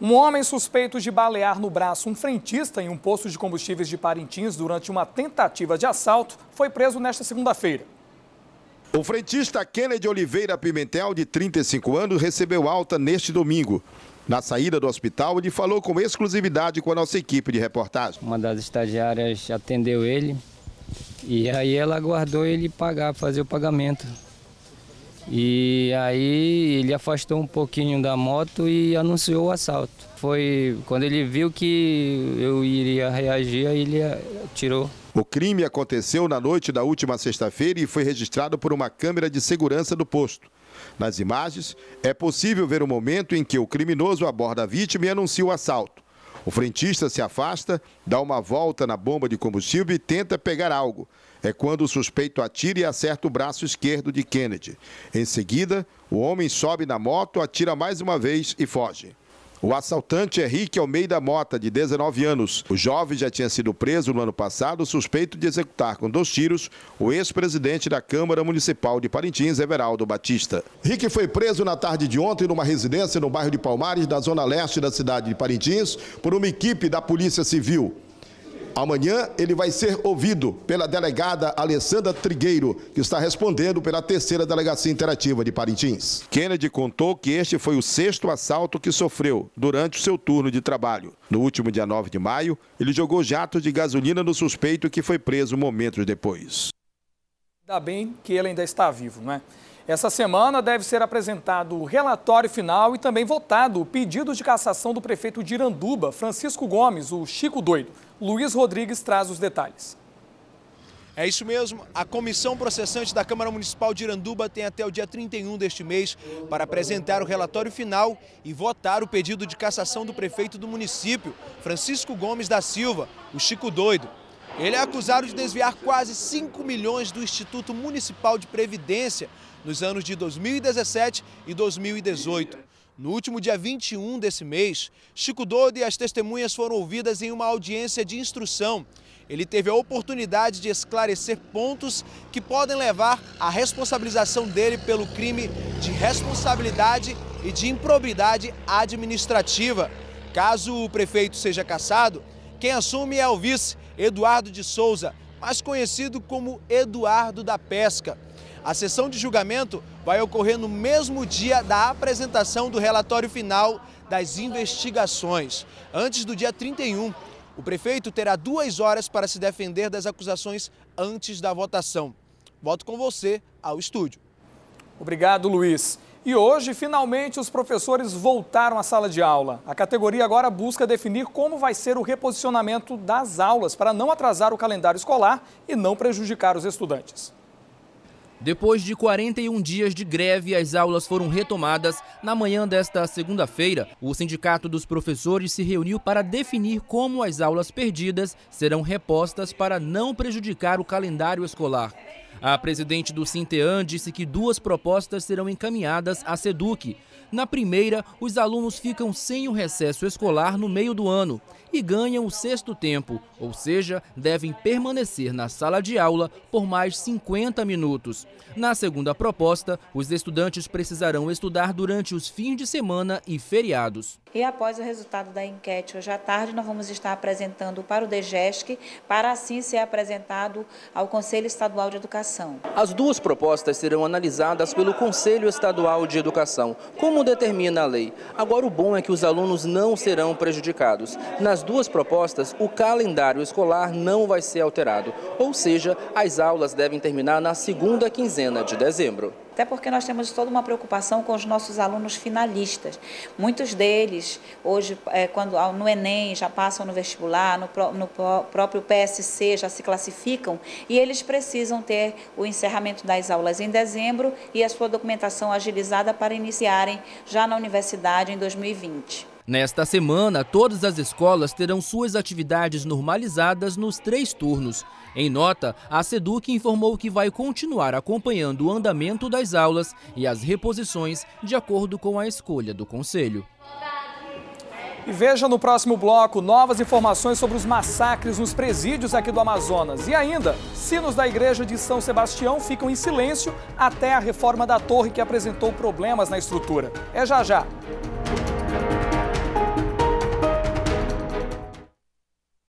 Um homem suspeito de balear no braço um frentista em um posto de combustíveis de Parintins durante uma tentativa de assalto foi preso nesta segunda-feira. O frentista Kennedy Oliveira Pimentel, de 35 anos, recebeu alta neste domingo. Na saída do hospital, ele falou com exclusividade com a nossa equipe de reportagem. Uma das estagiárias atendeu ele e aí ela aguardou ele pagar, fazer o pagamento. E aí ele afastou um pouquinho da moto e anunciou o assalto. Foi quando ele viu que eu iria reagir, aí ele atirou. O crime aconteceu na noite da última sexta-feira e foi registrado por uma câmera de segurança do posto. Nas imagens, é possível ver o momento em que o criminoso aborda a vítima e anuncia o assalto. O frentista se afasta, dá uma volta na bomba de combustível e tenta pegar algo. É quando o suspeito atira e acerta o braço esquerdo de Kennedy. Em seguida, o homem sobe na moto, atira mais uma vez e foge. O assaltante é Henrique Almeida Mota, de 19 anos. O jovem já tinha sido preso no ano passado, suspeito de executar com 2 tiros o ex-presidente da Câmara Municipal de Parintins, Everaldo Batista. Henrique foi preso na tarde de ontem numa residência no bairro de Palmares, na zona leste da cidade de Parintins, por uma equipe da Polícia Civil. Amanhã ele vai ser ouvido pela delegada Alessandra Trigueiro, que está respondendo pela 3ª Delegacia Interativa de Parintins. Kennedy contou que este foi o 6º assalto que sofreu durante o seu turno de trabalho. No último dia 9 de maio, ele jogou jatos de gasolina no suspeito que foi preso momentos depois. Ainda bem que ele ainda está vivo, não é? Essa semana deve ser apresentado o relatório final e também votado o pedido de cassação do prefeito de Iranduba, Francisco Gomes, o Chico Doido. Luiz Rodrigues traz os detalhes. É isso mesmo, a comissão processante da Câmara Municipal de Iranduba tem até o dia 31 deste mês para apresentar o relatório final e votar o pedido de cassação do prefeito do município, Francisco Gomes da Silva, o Chico Doido. Ele é acusado de desviar quase 5 milhões do Instituto Municipal de Previdência nos anos de 2017 e 2018. No último dia 21 desse mês, Chico Doido e as testemunhas foram ouvidas em uma audiência de instrução. Ele teve a oportunidade de esclarecer pontos que podem levar à responsabilização dele pelo crime de responsabilidade e de improbidade administrativa. Caso o prefeito seja cassado, quem assume é o vice Eduardo de Souza, mais conhecido como Eduardo da Pesca. A sessão de julgamento vai ocorrer no mesmo dia da apresentação do relatório final das investigações. Antes do dia 31, o prefeito terá 2 horas para se defender das acusações antes da votação. Volto com você ao estúdio. Obrigado, Luiz. E hoje, finalmente, os professores voltaram à sala de aula. A categoria agora busca definir como vai ser o reposicionamento das aulas para não atrasar o calendário escolar e não prejudicar os estudantes. Depois de 41 dias de greve, as aulas foram retomadas. Na manhã desta segunda-feira, o Sindicato dos Professores se reuniu para definir como as aulas perdidas serão repostas para não prejudicar o calendário escolar. A presidente do Sintean disse que 2 propostas serão encaminhadas à SEDUC. Na primeira, os alunos ficam sem o recesso escolar no meio do ano e ganham o 6º tempo, ou seja, devem permanecer na sala de aula por mais 50 minutos. Na segunda proposta, os estudantes precisarão estudar durante os fins de semana e feriados. E após o resultado da enquete, hoje à tarde, nós vamos estar apresentando para o DGESC, para assim ser apresentado ao Conselho Estadual de Educação. As 2 propostas serão analisadas pelo Conselho Estadual de Educação, como determina a lei. Agora, o bom é que os alunos não serão prejudicados. Nas 2 propostas, o calendário escolar não vai ser alterado, ou seja, as aulas devem terminar na 2ª quinzena de dezembro. Até porque nós temos toda uma preocupação com os nossos alunos finalistas. Muitos deles, hoje, quando no Enem, já passam no vestibular, no próprio PSC, já se classificam, e eles precisam ter o encerramento das aulas em dezembro e a sua documentação agilizada para iniciarem já na universidade em 2020. Nesta semana, todas as escolas terão suas atividades normalizadas nos 3 turnos. Em nota, a SEDUC informou que vai continuar acompanhando o andamento das aulas e as reposições de acordo com a escolha do Conselho. E veja no próximo bloco novas informações sobre os massacres nos presídios aqui do Amazonas. E ainda, sinos da igreja de São Sebastião ficam em silêncio até a reforma da torre que apresentou problemas na estrutura. É já já.